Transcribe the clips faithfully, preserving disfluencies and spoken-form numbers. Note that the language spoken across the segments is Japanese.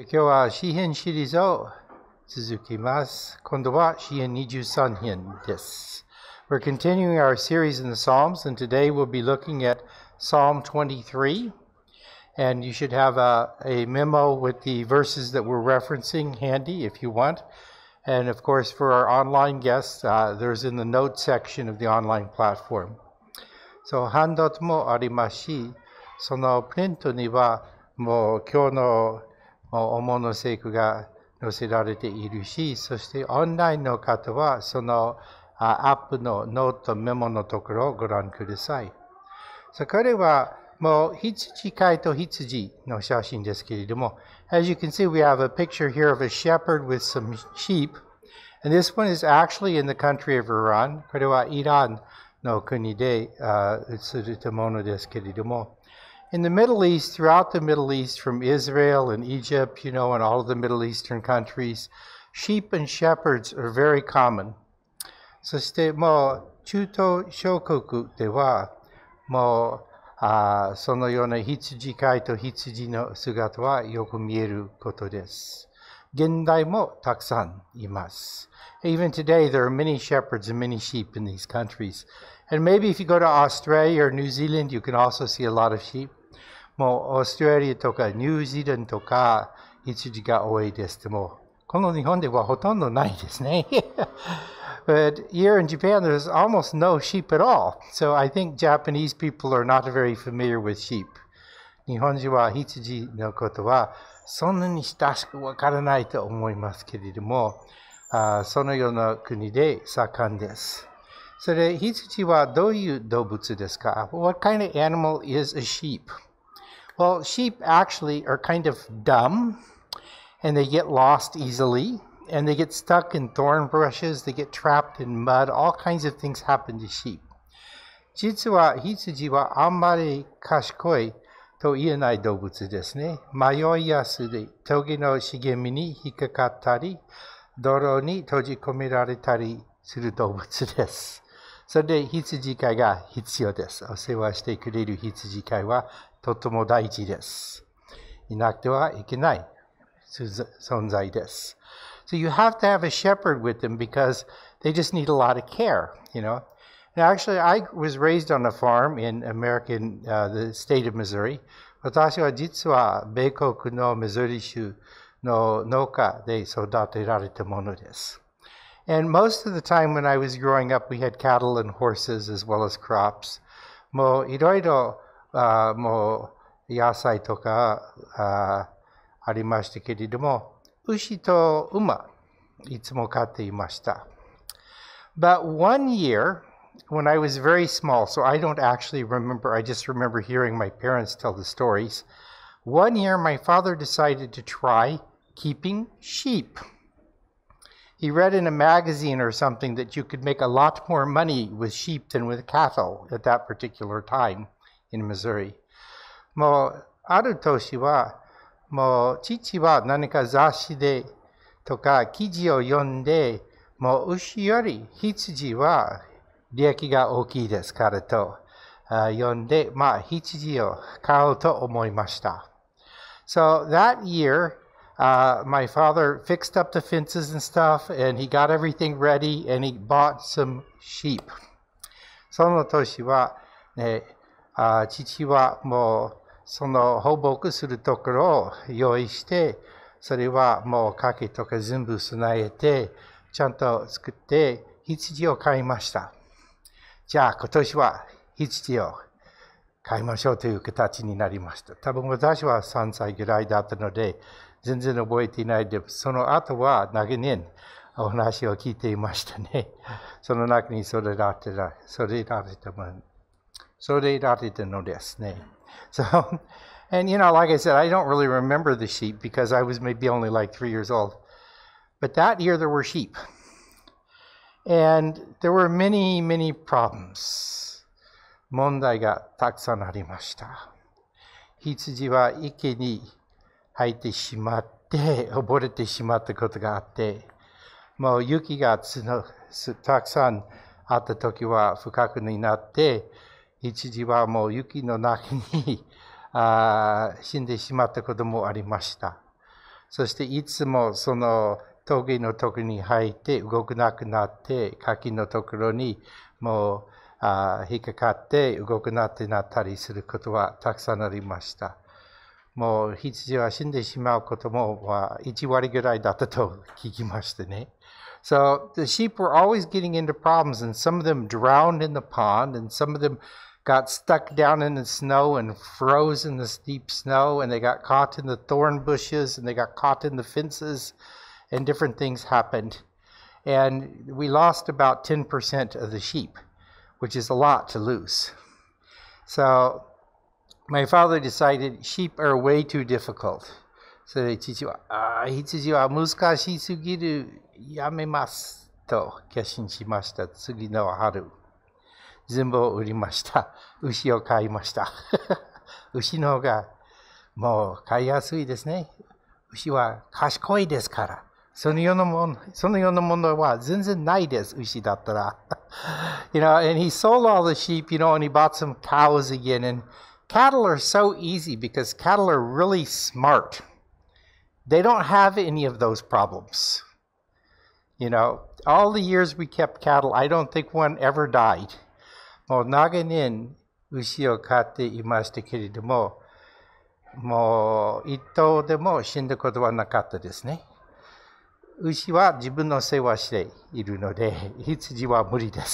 今日は詩編シリーズを続きます。今度は詩編にじゅうさん編です。We're continuing our series in the Psalms, and today we'll be looking at Psalm twenty-three. And you should have a, a memo with the verses that we're referencing handy if you want. And of course, for our online guests, uh, there's in the notes section of the online platform. So, ハンドアウトもありますし、そのプリントにはもう今日の主の聖句が載せられているし、そしてオンラインの方はそのアップのノートメモのところをご覧ください。そこれはもう羊飼いと羊の写真ですけれども、as you can see, we have a picture here of a shepherd with some sheep, and this one is actually in the country of Iran. これはイランの国で写るものですけれども、in the Middle East, throughout the Middle East, from Israel and Egypt, you know, and all of the Middle Eastern countries, sheep and shepherds are very common. そしてもう中東諸国ではもうあそのような羊飼いと羊の姿はよく見えることです。現代もたくさんいます。Even today, there are many shepherds and many sheep in these countries. And maybe if you go to Australia or New Zealand, you can also see a lot of sheep. もうオーストラリアとかニュージーランドとか羊が多いですけども、この日本ではほとんどないですね。But here in Japan, there's almost no sheep at all. So I think Japanese people are not very familiar with sheep. 日本人は羊のことはそんなに親しくわからないと思いますけれども、あそのような国で盛んです。それ、羊はどういう動物ですか? What kind of animal is a sheep?Well, sheep actually are kind of dumb, and they get lost easily, and they get stuck in thorn bushes, they get trapped in mud, all kinds of things happen to sheep. 実は羊はあんまり賢いと言えない動物ですね。迷いやすい、棘の茂みに引っかかったり、泥に閉じ込められたりする動物です。それで羊飼いが必要です。お世話してくれる羊飼いはとても大事です。いなくてはいけない存在です。So you have to have a shepherd with them because they just need a lot of care, you know. And actually, I was raised on a farm in American, uh, the state of Missouri. 私は実は米国のミズーリ州の農家で育てられたものです。And most of the time when I was growing up, we had cattle and horses as well as crops. もういろいろあもう野菜とか あ, ありましたけれども、牛と馬いつも飼っていました。But one year, when I was very small, so I don't actually remember, I just remember hearing my parents tell the stories. One year, my father decided to try keeping sheep. He read in a magazine or something that you could make a lot more money with sheep than with cattle at that particular time.In Missouri. もうある年はもう父は何か雑誌でとか記事を読んでもう牛より羊は利益が大きいですからと読んでまあ羊を買おうと思いました。So that year, uh, my father fixed up the fences and stuff and he got everything ready and he bought some sheep. その年はねあ父はもうその放牧するところを用意して、それはもう柿とか全部備えて、ちゃんと作って羊を買いました。じゃあ今年は羊を買いましょうという形になりました。多分私はさんさいぐらいだったので、全然覚えていないで、その後は長年お話を聞いていましたね。その中にそれられた、それられたもの。So they adopted the name. So, and you know, like I said, I don't really remember the sheep because I was maybe only like three years old. But that year there were sheep. And there were many, many problems. 問題がたくさんありました。羊は池に入ってしまって、溺れてしまったことがあって、もう雪がつのたくさんあった時は不覚になって、羊はもう雪の中にあ死んでしまったこともありました。 そしていつもその峠のところに入って動かなくなって、柿のところにもうあ引っかかって動かなくなったりすることはたくさんありました。もう羊は死んでしまうこともいち割ぐらいだったと聞きましたね。So the sheep were always getting into problems, and some of them drowned in the pond, and some of them got stuck down in the snow and froze in the steep snow, and they got caught in the thorn bushes, and they got caught in the fences, and different things happened. And we lost about ten percent of the sheep, which is a lot to lose. So my father decided sheep are way too difficult. それで父は、ああ、羊は難しすぎる、やめますと決心しました。次の春、全部を売りました。牛を買いました。牛の方がもう買いやすいですね。牛は賢いですから。そのようなもの、そのようなものは全然ないです、牛だったら。You know, and he sold all the sheep, you know, and he bought some cows again. And cattle are so easy because cattle are really smart. They don't have any of those problems. You know, all the years we kept cattle, I don't think one ever died. もう長年牛を飼っていましたけれども、もう一頭でも死んだことはなかったですね。牛は自分の世話しているので、羊は無理です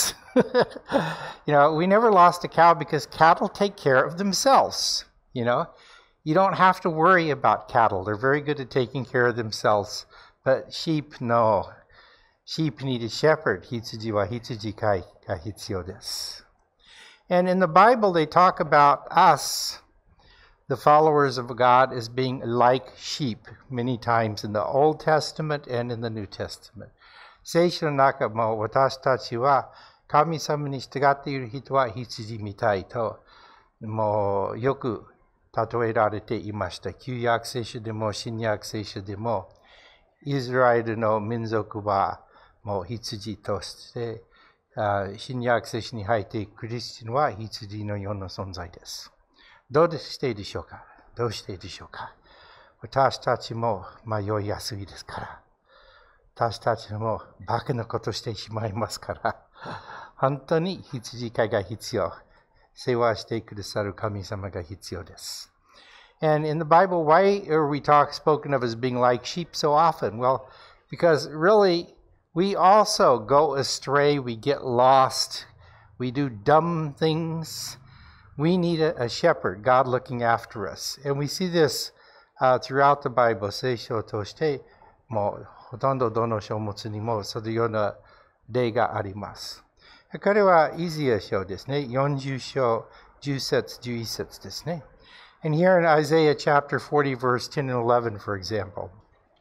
。You know, we never lost a cow because cattle take care of themselves. You know, you don't have to worry about cattle. They're very good at taking care of themselves. But sheep, no. Sheep need a shepherd. 羊は羊飼いが必要です。And in the Bible, they talk about us, the followers of God, as being like sheep many times in the Old Testament and in the New Testament. 聖書の中も私たちは神様に従っている人は羊みたいと、もうよく例えられていました。旧約聖書でも新約聖書でも、イスラエルの民族はもう羊として、新約聖書に入っているクリスチャンは羊のような存在です。どうしてでしょうかどうしてでしょうか私たちも迷いやすいですから。私たちもバカなことしてしまいますから。本当に羊飼いが必要。世話してくださる神様が必要です。And in the Bible, why are we talk spoken of as being like sheep so often? Well, because really, we also go astray, we get lost, we do dumb things. We need a, a shepherd, God looking after us. And we see this uh, throughout the Bible. 聖書を通して、もうほとんどどの書物にもそのような例があります。これはイザヤ書ですね。よんじゅう章、じゅっ節、じゅういち節ですね。And here in Isaiah chapter forty, verse ten and eleven, for example.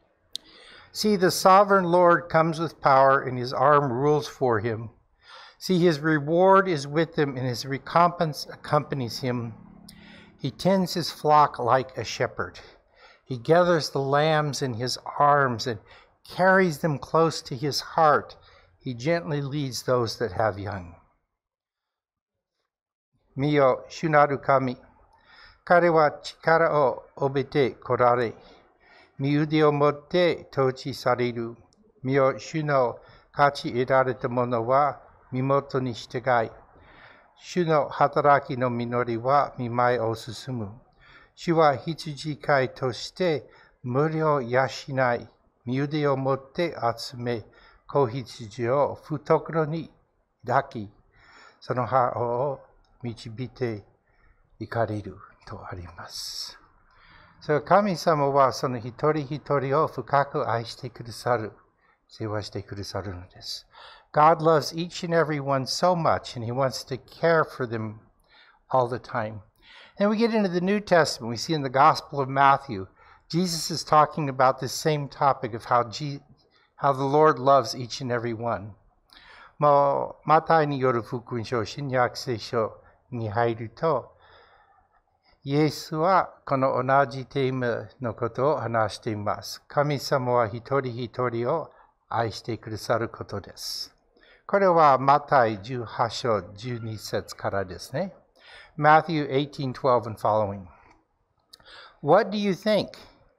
See, the sovereign Lord comes with power, and his arm rules for him. See, his reward is with him, and his recompense accompanies him. He tends his flock like a shepherd. He gathers the lambs in his arms and carries them close to his heart. He gently leads those that have young. 見よ、主なる神。彼は力を帯びて来られ、身腕を持って統治される。見よ、主の勝ち得られた者は身元に従い、主の働きの実りは見舞いを進む。主は羊飼いとして無料を養い、身腕を持って集め、子羊を懐に抱き、その歯を導いて行かれるとあります。それ神様はその一人一人を深く愛してくださる、世話してくださるのです。God loves each and every one so much, and he wants to care for them all the time. And we get into the New Testament. We see in the Gospel of Matthew, Jesus is talking about this same topic of how, G- how the Lord loves each and every one. もう、マタイによる福音書、新約聖書に入ると、イエスはこの同じテーマのことを話しています。神様は一人一人を愛してくださることです。これはマタイじゅうはち章じゅうに節からですね。Matthew eighteen twelve and following. What do you think?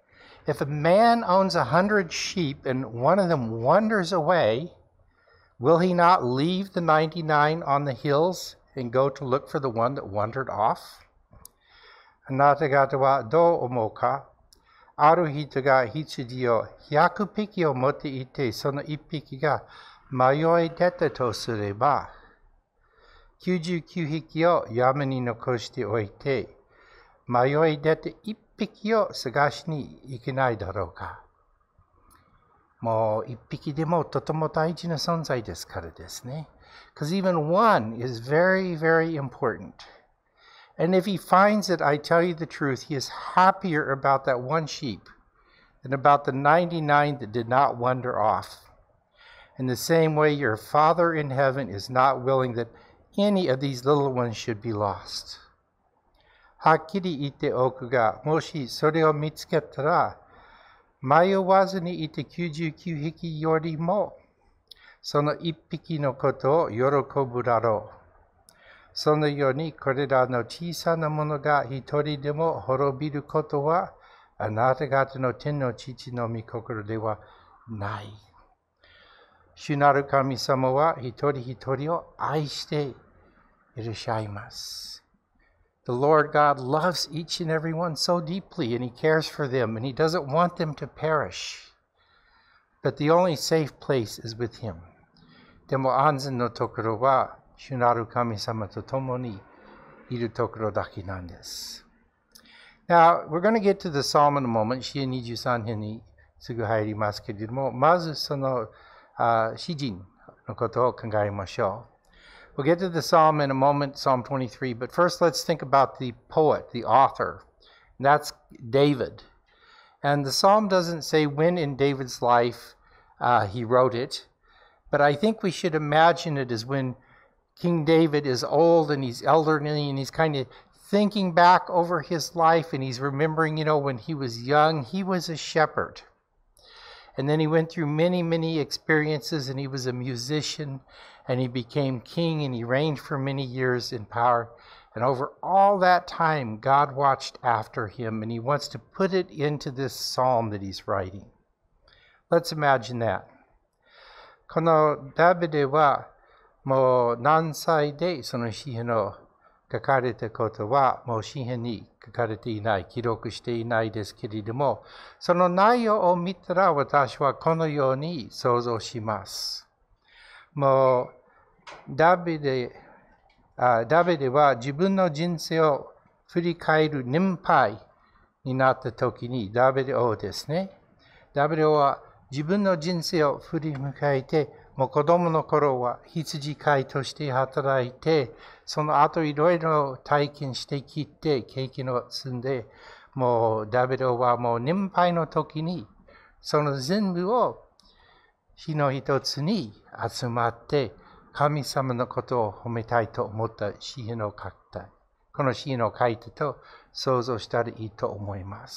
If a man owns a hundred sheep and one of them wanders away, will he not leave the ninety-nine on the hills and go to look for the one that wandered off? あなた方はどう思うか？ある人が羊を百匹を持っていて、その一匹が迷い出たとすれば、きゅうじゅうきゅう匹を山に残しておいて、迷い出た一匹を探しに行けないだろうか。もう一匹でもとても大事な存在ですからですね。Because even one is very, very important. And if he finds it, I tell you the truth, he is happier about that one sheep than about the ninety-nine that did not wander off. In the same way, your Father in heaven is not willing that any of these little ones should be lost. はっきり言っておくが、もしそれを見つけたら、迷わずにいてきゅうじゅうきゅう匹よりも、その一匹のことを喜ぶだろう。そのようにこれらの小さなものが一人でも滅びることは、あなた方の天の父の御心ではない。主なる神様は一人一人を愛していらっしゃいます。The Lord God loves each and every one so deeply, and He cares for them, and He doesn't want them to perish. But the only safe place is with Him. でも安全のところは、主なる神様と共にいるところだけなんです。Now, we're going to get to the Psalm in a moment. 詩編にじゅうさん編にすぐ入りますけれども、まずその、uh, 詩人のことを考えましょう。We'll get to the Psalm in a moment, Psalm twenty-three, but first let's think about the poet, the author. And that's David. And the Psalm doesn't say when in David's life uh, he wrote it, but I think we should imagine it as when King David is old and he's elderly and he's kind of thinking back over his life and he's remembering, you know, when he was young, he was a shepherd. And then he went through many, many experiences and he was a musician and he became king and he reigned for many years in power. And over all that time, God watched after him and he wants to put it into this psalm that he's writing. Let's imagine that. このダビデはもう何歳でその詩篇を書かれたことはもう詩篇に書かれていない、記録していないですけれども、その内容を見たら私はこのように想像します。もうダビデ、あダビデは自分の人生を振り返る年配になった時に、ダビデ王ですね。ダビデ王は自分の人生を振り向かえて、もう子供の頃は羊飼いとして働いて、その後いろいろ体験してきて、経験を積んで、もうダビデはもう年配の時に、その全部を日の一つに集まって、神様のことを褒めたいと思った詩篇を書きたい。この詩篇を書いたと想像したらいいと思います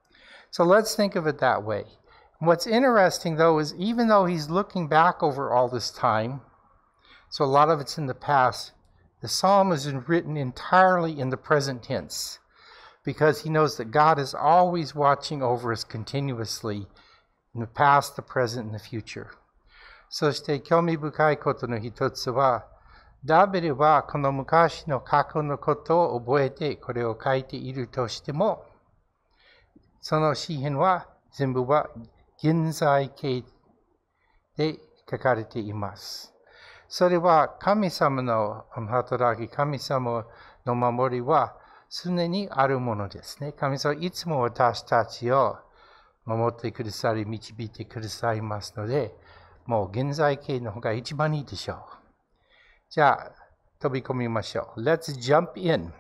。So let's think of it that way. What's interesting, though, is even though he's looking back over all this time, so a lot of it's in the past, the psalm is written entirely in the present tense because he knows that God is always watching over us continuously in the past, the present, and the future. そして興味深いことの一つは、ダビデはこの昔の過去のことを覚えてこれを書いているとしても、その詩篇は全部は現在形で書かれています。それは神様の働き、神様の守りは常にあるものですね。神様はいつも私たちを守ってくださり、導いてくださいますので、もう現在形の方が一番いいでしょう。じゃあ、飛び込みましょう。Let's jump in.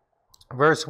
Verse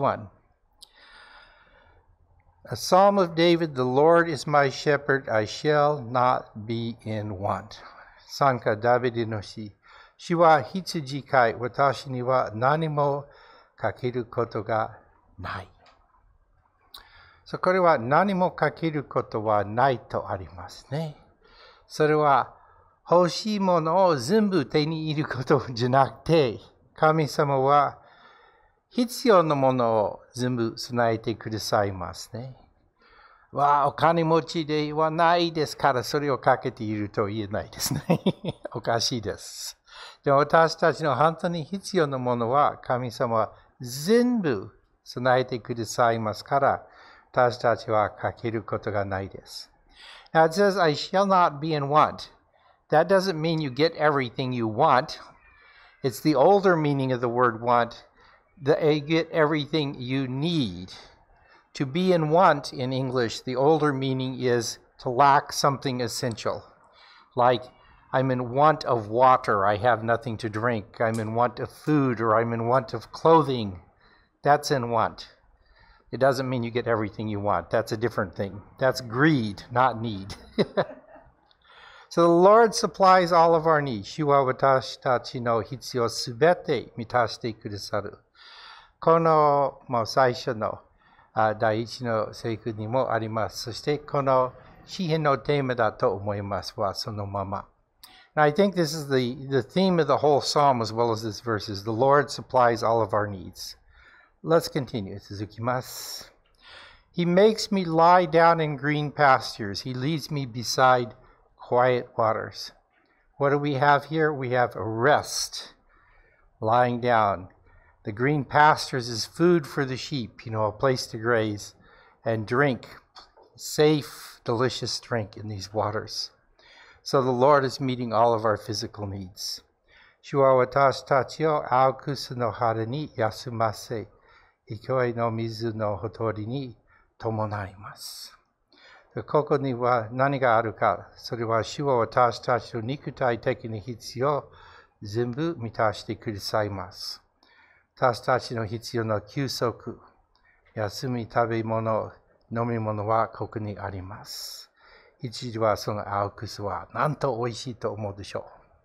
one.A psalm of David, the Lord is my shepherd, I shall not be in want. 参加ダビデの詩。主は羊飼い、私には何もかけることがない。So, これは何もかけることはないとありますね。それは欲しいものを全部手に入れることじゃなくて、神様は必要なものを全部備えてくださいますね。 はお金持ちではないですから、それをかけていると言えないですね。おかしいです。でも私たちの本当に必要なものは、神様は全部備えてくださいますから、私たちはかけることがないです。Now it says, I shall not be in want. That doesn't mean you get everything you want. It's the older meaning of the word want, that you get everything you need. To be in want in English, the older meaning is to lack something essential. Like, I'm in want of water, I have nothing to drink. I'm in want of food, or I'm in want of clothing. That's in want. It doesn't mean you get everything you want. That's a different thing. That's greed, not need. So the Lord supplies all of our needs. 主は私たちの必要すべて満たしてくださる。このもう最初の第一の聖句にもあります。そしてこの詩篇のテーマだと思いますはそのまま。And I think this is the, the theme of the whole psalm as well as this verse is the Lord supplies all of our needs. Let's continue. 続きます。He makes me lie down in green pastures. He leads me beside quiet waters. What do we have here? We have a rest, lying down. The green pastures is food for the sheep, you know, a place to graze and drink, safe, delicious drink in these waters. So the Lord is meeting all of our physical needs. 主は私たちを青草の春に休ませ、勢いの水のほとりに伴います。ここには何があるか、それは主は私たちの肉体的な必要を全部満たしてくださいます。私たちの必要な休息、休み、食べ物、飲み物はここにあります。一時はその青草はなんと美味しいと思うでしょ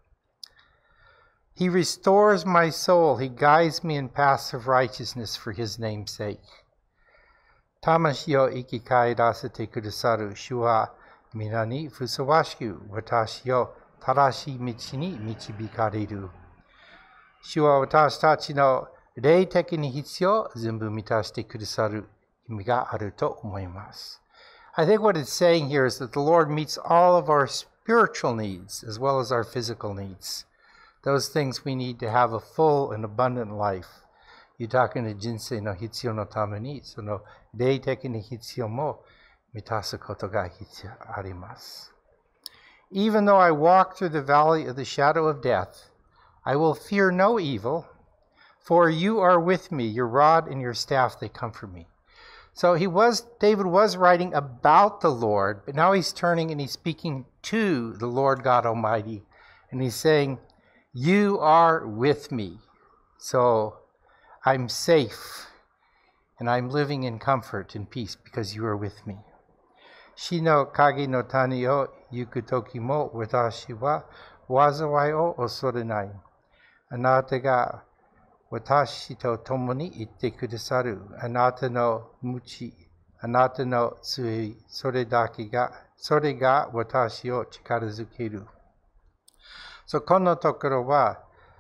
う。He restores my soul. He guides me in paths of righteousness for his name's sake. 魂を生き返らせてくださる主は皆にふさわしく私を正しい道に導かれる。主は私たちの霊的に必要を全部満たしてくださる意味があると思います。I think what it's saying here is that the Lord meets all of our spiritual needs as well as our physical needs. Those things we need to have a full and abundant life. 豊かな人生の必要のために、その霊的な必要も満たすことが必要あります。Even though I walk through the valley of the shadow of death, I will fear no evil, for you are with me, your rod and your staff, they comfort me. So he was, David was writing about the Lord, but now he's turning and he's speaking to the Lord God Almighty, and he's saying, you are with me. So I'm safe, and I'm living in comfort and peace because you are with me. 死の影の谷を行くときも私は災いを恐れない。あなたが私と共に行ってくださる。あなたの鞭、あなたの杖、それだけが、それが私を力づける。So, このところは、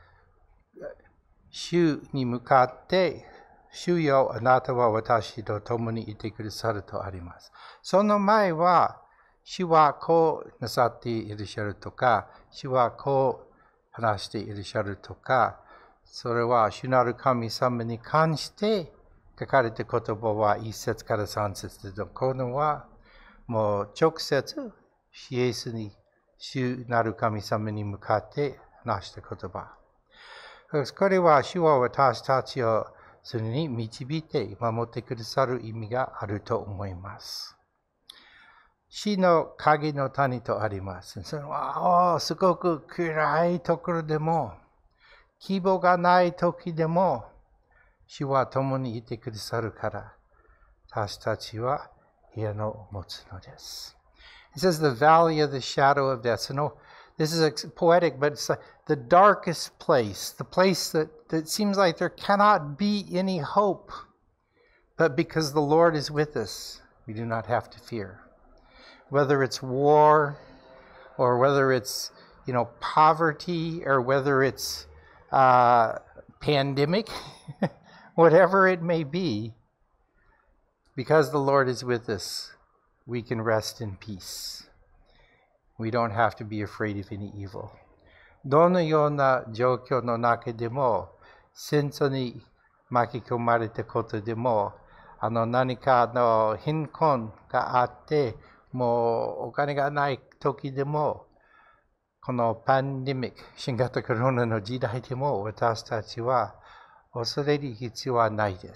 主に向かって、主よ、あなたは私と共にいてくださるとあります。その前は、主はこうなさっていらっしゃるとか、主はこう話していらっしゃるとか、それは主なる神様に関して書かれた言葉は一節から三節で、このはもう直接、イエスに、主なる神様に向かって話した言葉。これは主は私たちをそれに導いて守ってくださる意味があると思います。死の影の谷とあります。それはすごく暗いところでも、希望がない時でも、主は共にいてくださるから、私たちは平安を持つのです。It says the valley of the shadow of death. So no, this is poetic, but it's like the darkest place, the place that, that seems like there cannot be any hope. But because the Lord is with us, we do not have to fear. Whether it's war, or whether it's, you know, poverty, or whether it's uh, pandemic, whatever it may be, because the Lord is with us, we can rest in peace. We don't have to be afraid of any evil. どのような状況の中でも、戦争に巻き込まれたことでも、あの何かの貧困があって、もうお金がない時でも、このパンデミック、新型コロナの時代でも、私たちは恐れる必要はないです。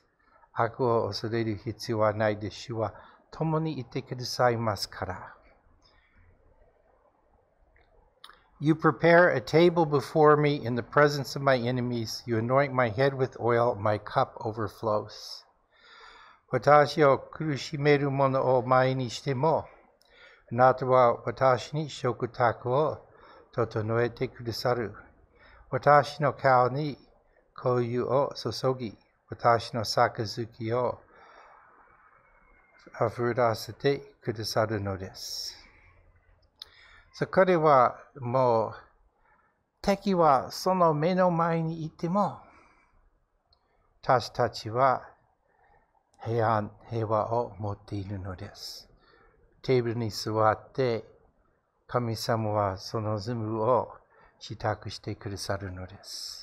悪を恐れる必要はないです。主は共にいてくださいますから。You prepare a table before me in the presence of my enemies. You anoint my head with oil. My cup overflows. 私を苦しめる者を前にしても、あなたは私に食卓を整えてくださる。私の顔に香油を注ぎ、私の杯を溢らせてくださるのです。So, 彼はもう敵はその目の前にいても、私たちは平安、平和を持っているのです。テーブルに座って、神様はその全部を支度してくださるのです。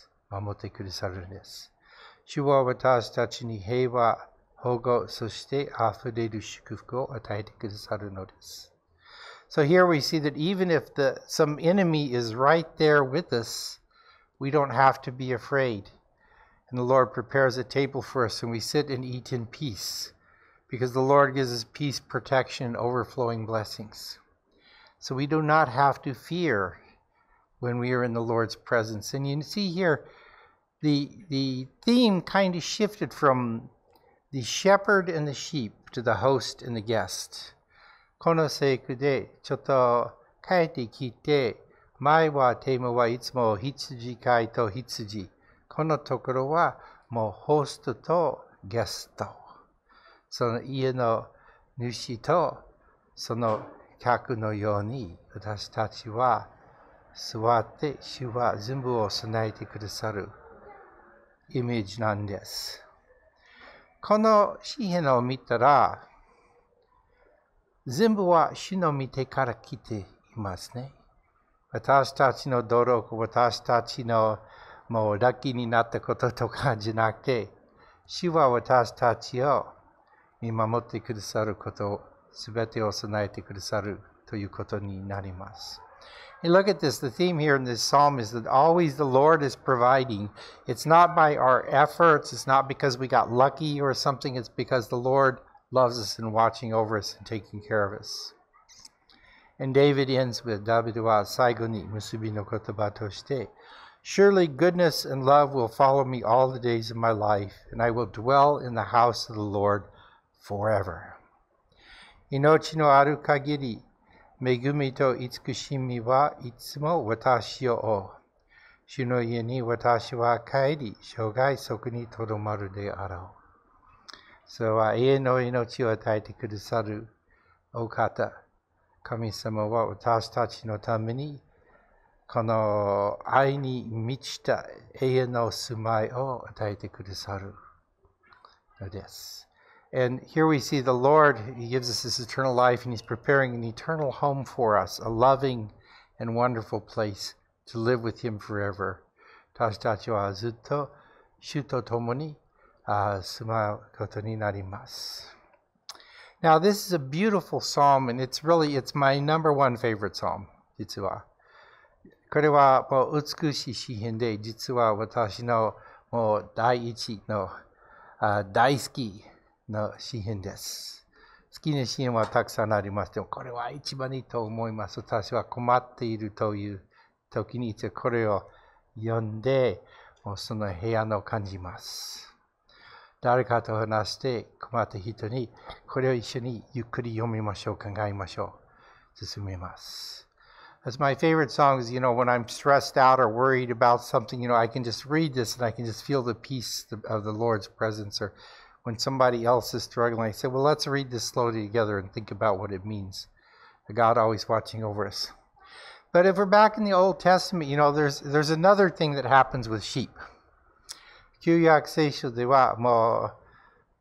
守ってくださるのです。主は私たちに平和、保護、そして溢れる祝福を与えてくださるのです。So here we see that even if the, some enemy is right there with us, we don't have to be afraid. And the Lord prepares a table for us and we sit and eat in peace because the Lord gives us peace, protection, and overflowing blessings. So we do not have to fear when we are in the Lord's presence. And you see here, the, the theme kind of shifted from the shepherd and the sheep to the host and the guest. この聖句でちょっと変えてきて、前はテーマはいつも羊飼いと羊。このところはもうホストとゲスト。その家の主とその客のように私たちは座って主は全部を備えてくださるイメージなんです。この詩篇を見たら、全部は主の見てから来ていますね。私たちの努力、私たちのもうラッキーになったこととかじゃなくて、主は私たちを見守ってくださること、すべてを備えてくださるということになります。And look at this, the theme here in this psalm is that always the Lord is providing. It's not by our efforts, it's not because we got lucky or something, it's because the Lord loves us and watching over us and taking care of us. And David ends with, ダビデは最後に結びの言葉として、Surely goodness and love will follow me all the days of my life, and I will dwell in the house of the Lord forever. 命のある限り、恵みと慈しみはいつも私を追う。主の家に私は帰り、生涯そこにとどまるであろう。それは永遠の命を与えてくださるお方。神様は私たちのためにこの愛に満ちた永遠の住まいを与えてくださるのです。And here we see the Lord, He gives us this eternal life and He's preparing an eternal home for us, a loving and wonderful place to live with Him forever. 私たちはずっと主と共に住まうことになります。Now, this is a beautiful psalm, and it's really, it's my number one favorite psalm, 実は。これはもう美しい詩篇で、実は私のもう第一のあ大好きの詩篇です。好きな詩篇はたくさんあります。でもこれは一番いいと思います。私は困っているという時にこれを読んで、もうその平安を感じます。誰かと話して困った人に、これを一緒にゆっくり読みましょう、考えましょう。進めます。That's my favorite song is, you know, when I'm stressed out or worried about something, you know, I can just read this and I can just feel the peace of the Lord's presence. Or when somebody else is struggling, I say, well, let's read this slowly together and think about what it means. God always watching over us. But if we're back in the Old Testament, you know, there's there's another thing that happens with sheep. 旧約聖書ではもう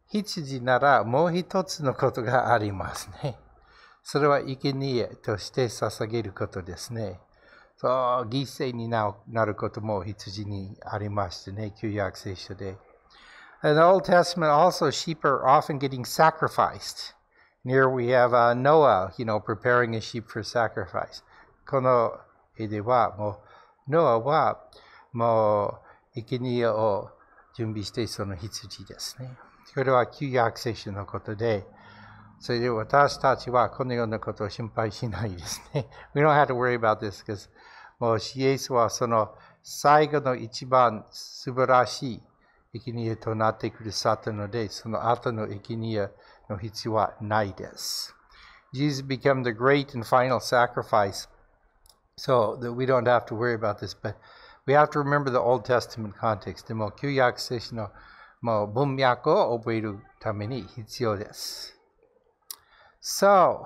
羊ならもう一つのことがありますね。それは生贄として捧げることですね。そう、犠牲になることも羊にありましてね、旧約聖書で。In the Old Testament also, sheep are often getting sacrificed. And here we have uh, Noah, you know, preparing a sheep for sacrifice. この絵では、もう、ノアは、もう、生贄を準備してその羊ですね。これは旧約聖書のことで、それで私たちはこのようなことを心配しないですね。We don't have to worry about this because もうイエスはその最後の一番素晴らしい生贄となってくださったので、その後の生贄の必要はないです。Jesus became the great and final sacrifice so that we don't have to worry about this, but we have to remember the Old Testament context. でも旧約聖書のもう文脈を覚えるために必要です。So,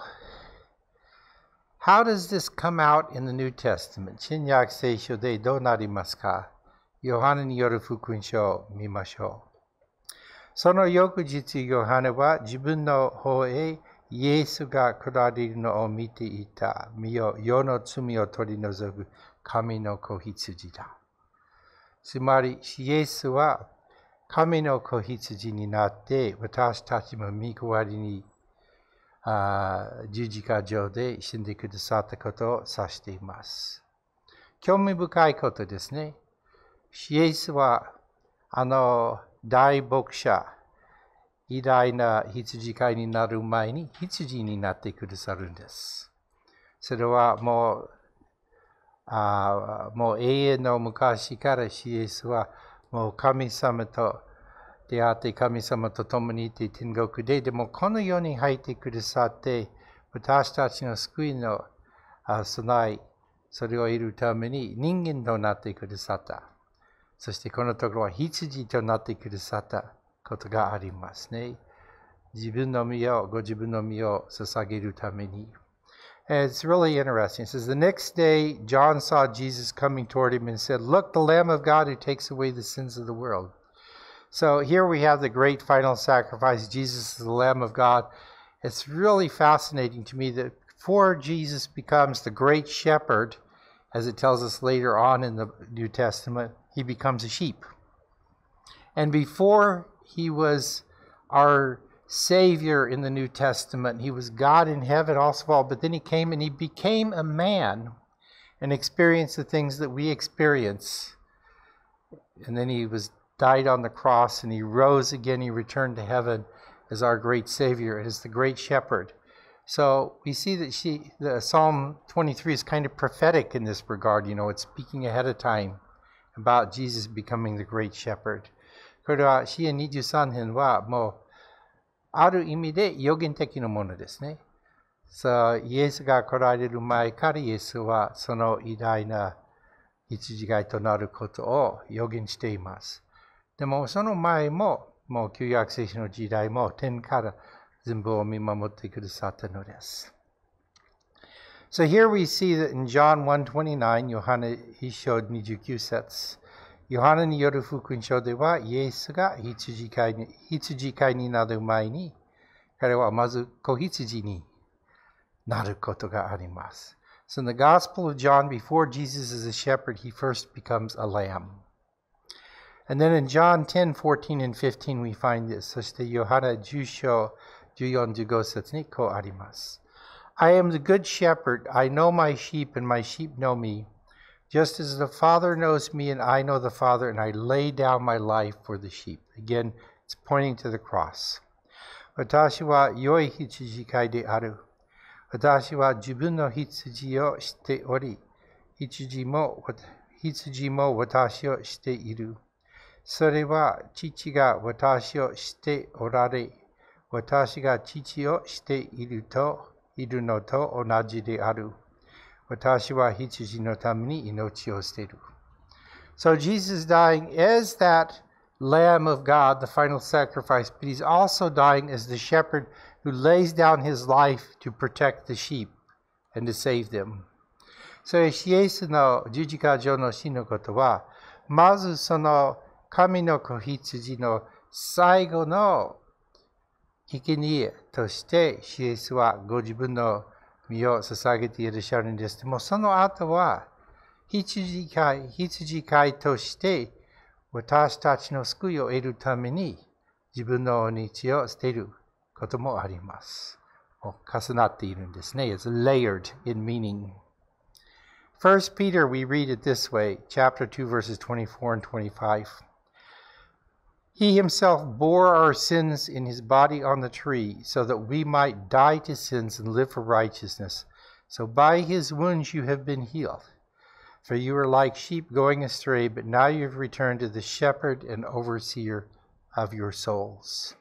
how does this come out in the New Testament? 新約聖書でどうなりますか？ヨハネによる福音書を見ましょう。その翌日、ヨハネは自分の方へイエスが来られるのを見ていた。見よ、世の罪を取り除く神の子羊だ。つまり、イエスは神の子羊になって、私たちも身代わりにあ十字架上で死んでくださったことを指しています。興味深いことですね。イエスはあの大牧者、偉大な羊飼いになる前に羊になってくださるんです。それはもう、あもう永遠の昔からイエスはもう神様と出会って神様と共にいて天国で、でもこの世に入ってくださって、私たちの救いの備え、それを得るために人間となってくださった。そしてこのところは羊となってくださったことがありますね。自分の身を、ご自分の身を捧げるために。And it's really interesting. It says, the next day, John saw Jesus coming toward him and said, Look, the Lamb of God who takes away the sins of the world. So here we have the great final sacrifice. Jesus is the Lamb of God. It's really fascinating to me that before Jesus becomes the great shepherd, as it tells us later on in the New Testament, he becomes a sheep. And before he was our Savior in the New Testament, he was God in heaven also of all, but then he came and he became a man and experienced the things that we experience. And then he was died on the cross and he rose again. He returned to heaven as our great Savior, as the great shepherd. So we see that she, the Psalm twenty-three is kind of prophetic in this regard. You know, it's speaking ahead of time about Jesus becoming the great shepherd. これは詩編にじゅうさん編はもうある意味で予言的なものですね。さあ、イエスが来られる前からイエスはその偉大な羊飼いとなることを予言しています。でもその前も、もう旧約聖書の時代も天から全部を見守ってくださったのです。So here we see that in John one twenty-nine, ヨハネ一章にじゅうきゅう節、ヨハネによる福音書では、イエスが羊飼いに、羊飼いになる前に、彼はまず子羊になることがあります。So in the Gospel of John, before Jesus is a shepherd, he first becomes a lamb. And then in John ten, fourteen, and fifteen, we find this. そしてヨハネじゅう章じゅうよん、じゅうご節にこうあります。I am the good shepherd. I know my sheep, and my sheep know me. Just as the Father knows me, and I know the Father, and I lay down my life for the sheep. Again, it's pointing to the cross. 私は良い羊飼いである。私は自分の羊を知っており、羊も、羊も私を知っている。それは父が私を知っておられ、私が父を知っていると、いるのと同じである。私は羊のために命を捨てる。So Jesus is dying as that Lamb of God, the final sacrifice, but he's also dying as the shepherd who lays down his life to protect the sheep and to save them. それイエスの十字架上の死のことは、まずその神の子羊の最後の生贄としてイエスはご自分の身を捧げていらっしゃるんです。でもその後は羊飼い、羊飼いとして私たちの救いを得るために自分の命を捨てることもあります。重なっているんですね。It's layered in meaning. First Peter, we read it this way, chapter two, verses twenty-four and twenty-five. He himself bore our sins in his body on the tree, so that we might die to sins and live for righteousness. So by his wounds you have been healed. For you were like sheep going astray, but now you have returned to the shepherd and overseer of your souls.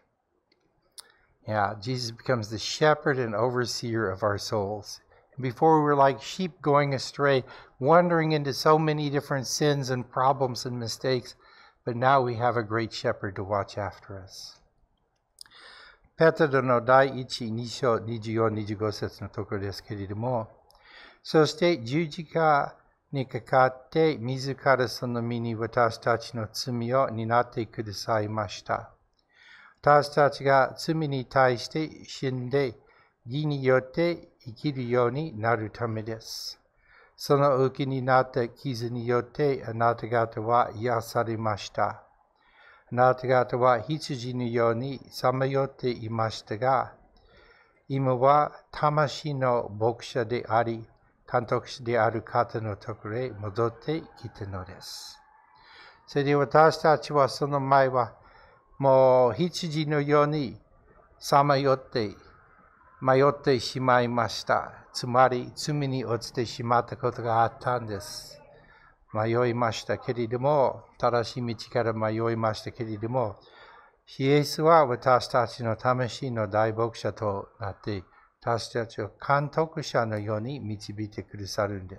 Yeah, Jesus becomes the shepherd and overseer of our souls. Before we were like sheep going astray, wandering into so many different sins and problems and mistakes, but now we have a great shepherd to watch after us. ペテロの第一、二章、二十四、二十五節のところですけれども、そして十字架にかかって自らその身に私たちの罪を担ってくださいました。私たちが罪に対して死んで義によって生きるようになるためです。その受けになった傷によってあなた方は癒されました。あなた方は羊のようにさまよっていましたが、今は魂の牧者であり、監督者である方のところへ戻ってきたのです。それで私たちはその前はもう羊のようにさまよって迷ってしまいました。つまり罪に落ちてしまったことがあったんです。迷いましたけれども、正しい道から迷いましたけれども、イエスは私たちの魂の大牧者となって、私たちを監督者のように導いてくださるんです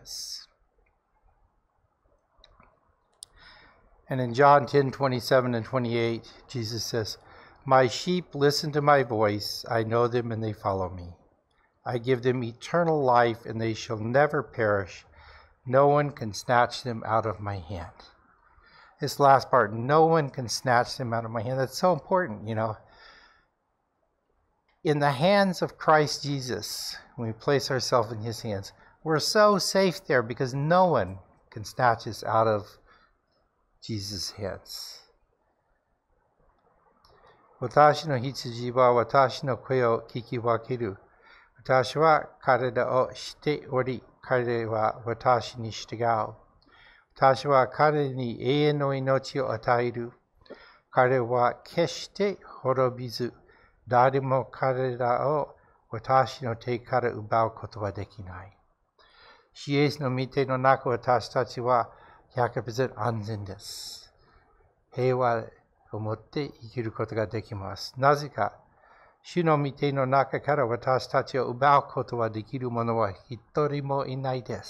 。And in John ten, twenty-seven and twenty-eight, Jesus says, My sheep listen to my voice. I know them and they follow me. I give them eternal life and they shall never perish. No one can snatch them out of my hand. This last part, no one can snatch them out of my hand. That's so important, you know. In the hands of Christ Jesus, when we place ourselves in his hands, we're so safe there because no one can snatch us out of Jesus' hands. 私の羊は私の声を聞き分ける。私は彼らを知っており、彼は私に従う。私は彼に永遠の命を与える。彼は決して滅びず、誰も彼らを私の手から奪うことはできない。イエスの御手の中、私たちは ひゃくパーセント 安全です。平和を持って生きることができます。なぜか、主の御手の中から私たちを奪うことはできる者は一人もいないです。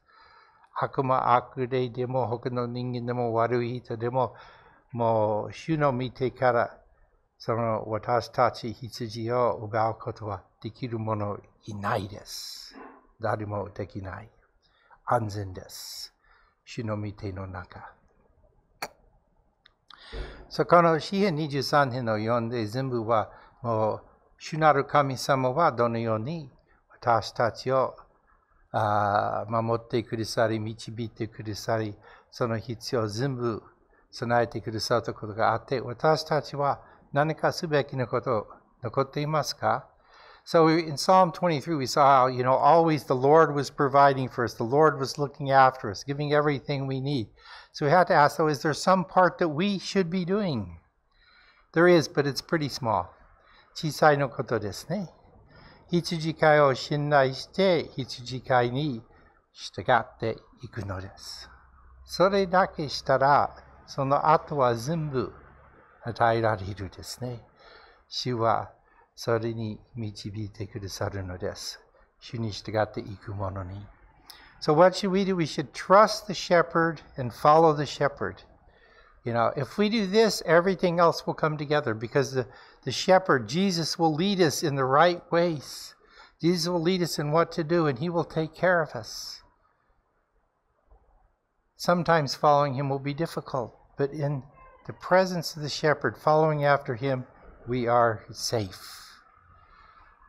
悪魔、悪霊でも他の人間でも悪い人でも、もう主の御手からその私たち羊を奪うことはできる者いないです。誰もできない。安全です。主の御手の中。そこの詩編にじゅうさん編を読んで全部はもう主なる神様はどのように私たちをあ守ってくださり、導いてくださり、その必要を全部備えてくださったことがあって、私たちは何かすべきなこと残っていますか？ So in Psalm twenty-three, we saw how, you know, always the Lord was providing for us. The Lord was looking after us, giving everything we need. So we had to ask, so is there some part that we should be doing? There is, but it's pretty small. 小さいのことですね。羊飼いを信頼して羊飼いに従っていくのです。それだけしたら、その後は全部与えられるですね。主はそれに導いてくださるのです。主に従っていくものに。So what should we do? We should trust the shepherd and follow the shepherd. You know, if we do this, everything else will come together because the, the shepherd, Jesus, will lead us in the right ways. Jesus will lead us in what to do and he will take care of us. Sometimes following him will be difficult, but in the presence of the shepherd, following after him, we are safe.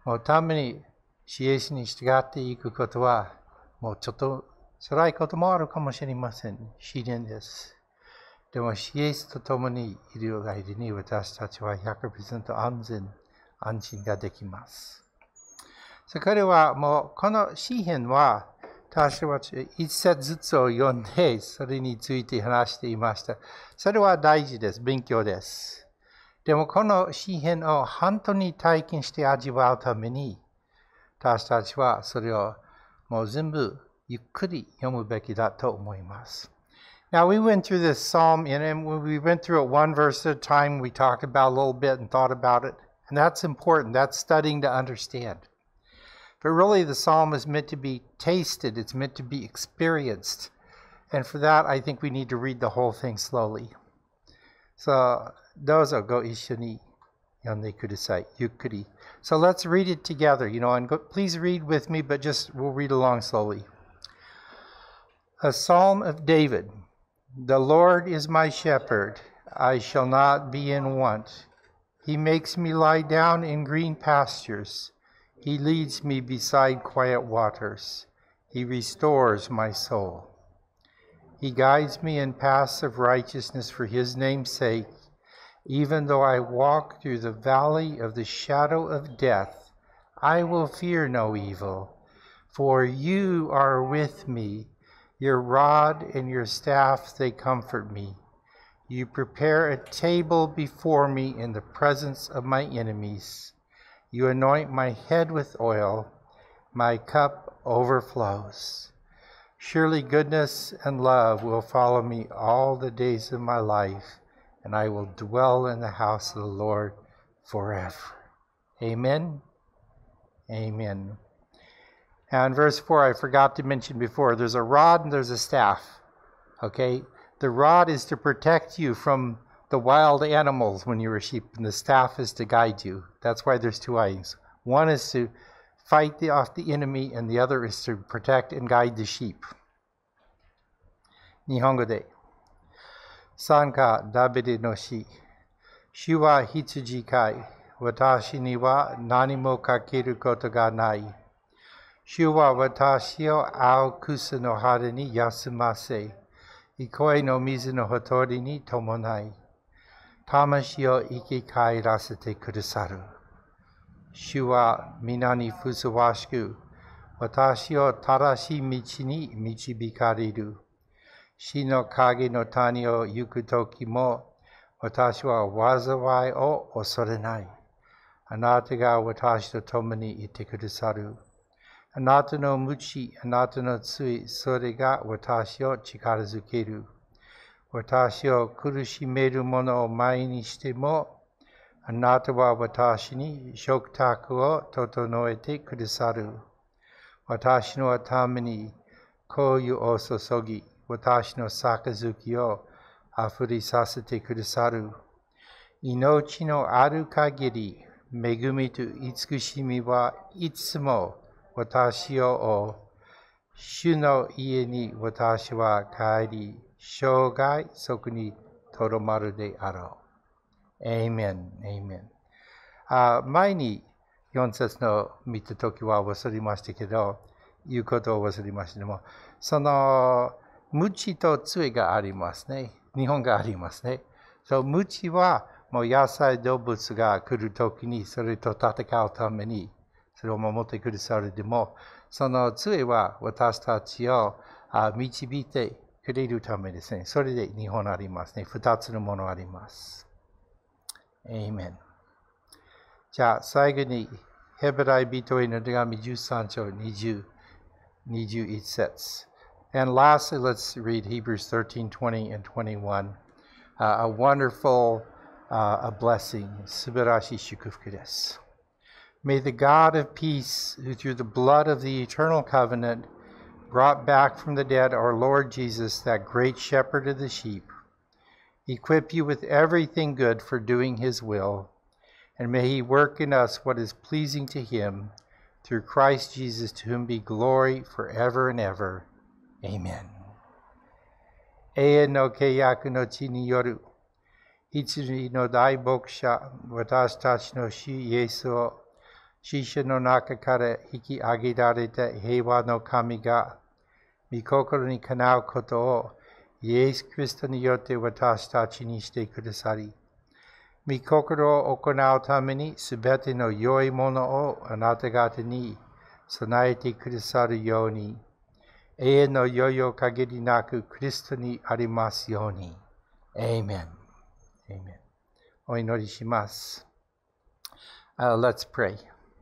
もうためにイエスに従っていくことは、もうちょっと辛いこともあるかもしれません。自然です。でも、イエスと共にいる間に私たちは ひゃくパーセント 安全、安心ができます。それはもう、この詩篇は、私は一節ずつを読んで、それについて話していました。それは大事です。勉強です。でも、この詩篇を本当に体験して味わうために、私たちはそれをもう全部ゆっくり読むべきだと思います。Now, we went through this psalm, and when we went through it one verse at a time, we talked about a little bit and thought about it. And that's important. That's studying to understand. But really, the psalm is meant to be tasted. It's meant to be experienced. And for that, I think we need to read the whole thing slowly. So, どうぞご一緒に読んでください。ゆっくり。So let's read it together, you know, and go, please read with me, but just we'll read along slowly. A Psalm of David.The Lord is my shepherd, I shall not be in want. He makes me lie down in green pastures. He leads me beside quiet waters. He restores my soul. He guides me in paths of righteousness for his name's sake. Even though I walk through the valley of the shadow of death, I will fear no evil, for you are with me.Your rod and your staff, they comfort me. You prepare a table before me in the presence of my enemies. You anoint my head with oil. My cup overflows. Surely goodness and love will follow me all the days of my life, and I will dwell in the house of the Lord forever. Amen. Amen.And verse four, I forgot to mention before, there's a rod and there's a staff. Okay? The rod is to protect you from the wild animals when you're a sheep, and the staff is to guide you. That's why there's two items. One is to fight the, off the enemy, and the other is to protect and guide the sheep. 日本語で。参加ダビデの詩。主は羊飼い。私には何もかけることがない。主は私を青草の肌に休ませ、憩いの水のほとりに伴い、魂を生き返らせてくださる。主は皆にふさわしく、私を正しい道に導かれる。死の影の谷を行くときも、私は災いを恐れない。あなたが私と共にいてくださる。あなたの鞭、あなたの杖、それが私を力づける。私を苦しめるものを前にしても、あなたは私に食卓を整えてくださる。私のために香油を注ぎ、私の杯をあふれさせてくださる。命のある限り、恵みと慈しみはいつも私を追う。主の家に私は帰り、生涯そこにとどまるであろう。Amen. Amen. あ前によん節の見たときは忘れましたけど、言うことを忘れましたけども、その、鞭と杖がありますね。日本がありますね。そう、鞭はもう野菜動物が来るときにそれと戦うために、それを守ってくださるでも、その杖は私たちを導いてくれるためですね。それで日本ありますね。二つのものあります。Amen。じゃあ最後にヘブライ人への手紙じゅうさん章にじゅう、にじゅういち節。And lastly, let's read Hebrews thirteen, twenty, and twenty-one. Uh, a wonderful, uh, a blessing. 素晴らしい祝福です。May the God of peace, who through the blood of the eternal covenant brought back from the dead our Lord Jesus, that great shepherd of the sheep, equip you with everything good for doing his will, and may he work in us what is pleasing to him, through Christ Jesus, to whom be glory forever and ever.Amen. 永遠の契約の地による羊の大牧者、私たちの主イエスを死者の中から引き上げられた平和の神が、御心にかなうことをイエス・キリストによって私たちにしてくださり、御心を行うためにすべての良いものをあなた方に備えてくださるように、永遠の余裕限りなくクリストにありますように。エイメン。エイメン。お祈りします。Uh, let's pray.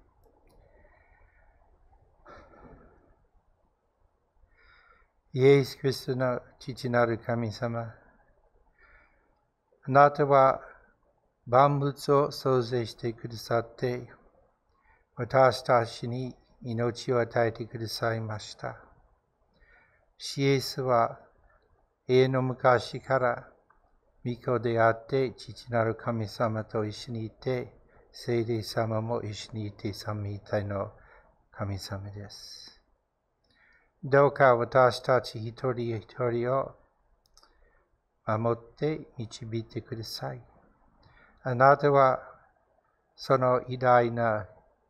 イエス・キリストの父なる神様、あなたは万物を創造してくださって、私たちに命を与えてくださいました。イエスは永遠の昔から御子であって父なる神様と一緒にいて、聖霊様も一緒にいて三位一体の神様です。どうか私たち一人一人を守って導いてください。あなたはその偉大な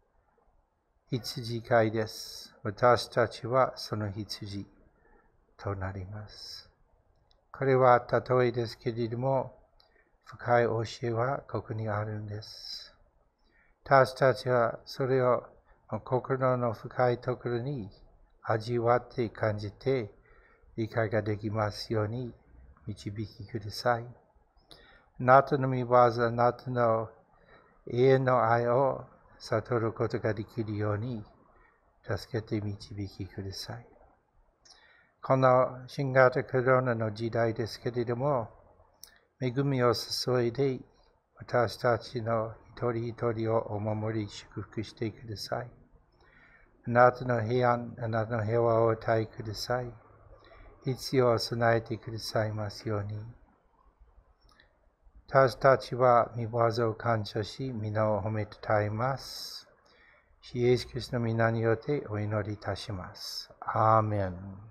羊飼いです。私たちはその羊となります。これは例えですけれども、深い教えはここにあるんです。私たちはそれを心の深いところに味わって感じて理解ができますように導きください。あなたの御業、あなたの永遠の愛を悟ることができるように助けて導きください。この新型コロナの時代ですけれども、恵みを注いで私たちの一人一人をお守り祝福してください。あなたの平安、あなたの平和を与えください。必要を備えてくださいますように。私たちは御業を感謝し、皆を褒めたたえます。イエス・キリストの皆によってお祈りいたします。アーメン。